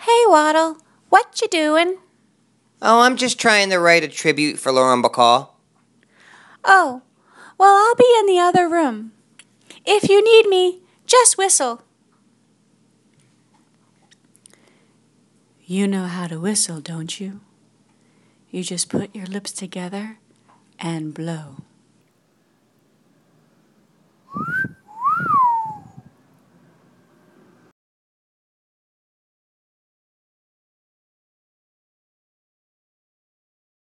Hey, Waddle, what you doing? Oh, I'm just trying to write a tribute for Lauren Bacall. Oh, well, I'll be in the other room. If you need me, just whistle. You know how to whistle, don't you? You just put your lips together and blow.